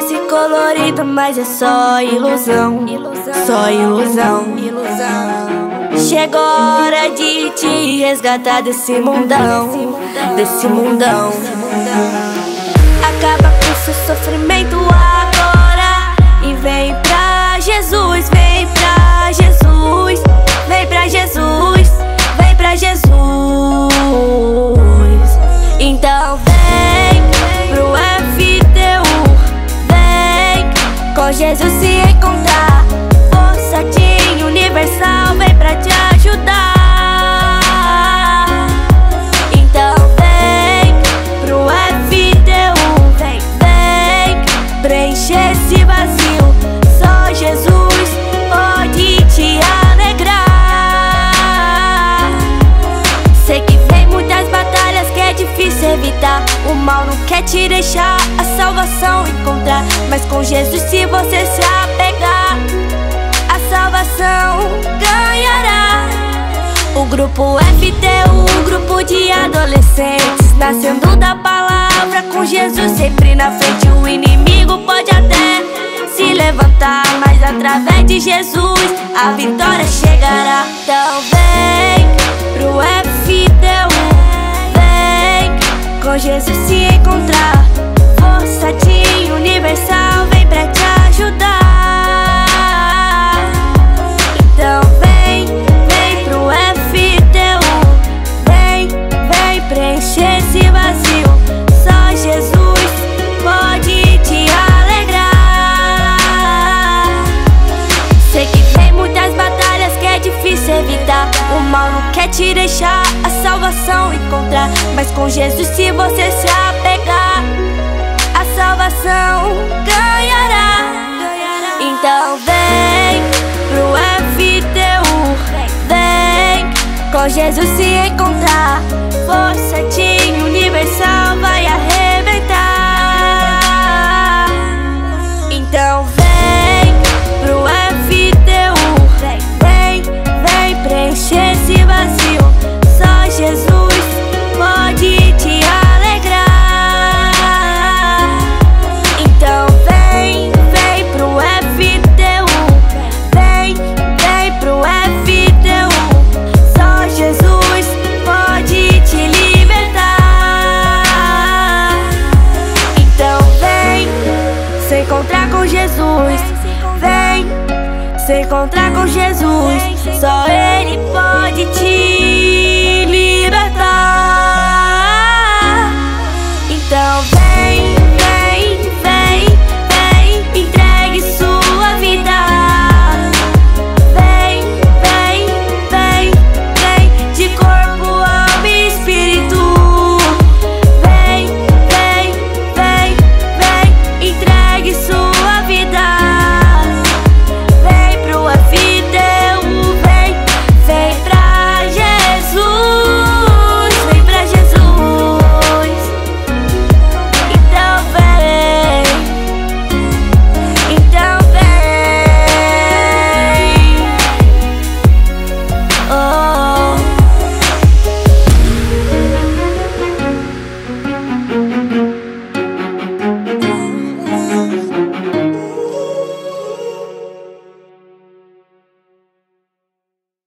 Parece colorido, mas é só ilusão. Só ilusão. Chegou a hora de te resgatar desse mundão. Desse mundão. Acaba com seu sofrimento agora e vem pra Jesus, vem pra Jesus, vem pra Jesus, vem pra Jesus. Então vem pro FTU, vem com Jesus se encontrar. Força de universal vem pra te ajudar. Então vem pro FTU, vem, vem preencher esse vazio. Só Jesus pode te alegrar. Sei que vem muitas batalhas que é difícil evitar. O mal não quer te deixar a salvação encontrar, mas com Jesus se você se apegar, a salvação ganhará. O grupo FTU, grupo de adolescentes, nascendo da palavra, com Jesus sempre na frente. O inimigo pode até se levantar, mas através de Jesus a vitória chegará. Então vem pro FTU, vem com Jesus se encontrar. Força de universal vem pra te ajudar. Então vem, vem pro FTU, vem, vem preencher esse vazio. Só Jesus pode te alegrar. Sei que vem muitas batalhas que é difícil evitar. O mal não quer te deixar a salvação encontrar, mas com Jesus se você se apegar, a salvação ganhará. Então vem pro FTU, vem com Jesus se encontrar. Força de universal vai arrebentar. Então vem pro FTU, vem, vem, vem preencher esse vazio. Só Jesus pode te alegrar. Então vem, vem pro FTU, vem, vem pro FTU. Só Jesus pode te libertar. Então vem se encontrar com Jesus, vem se encontrar com Jesus. Só Ele pode te libertar. Então vem, vem, vem, vem, entregue sua vida. Vem, vem, vem, vem, de corpo, alma e espírito. Vem, vem, vem, vem, entregue sua vida. Vem pro FTU, vem, vem pra Jesus, vem pra Jesus. Então vem, então vem. Oh.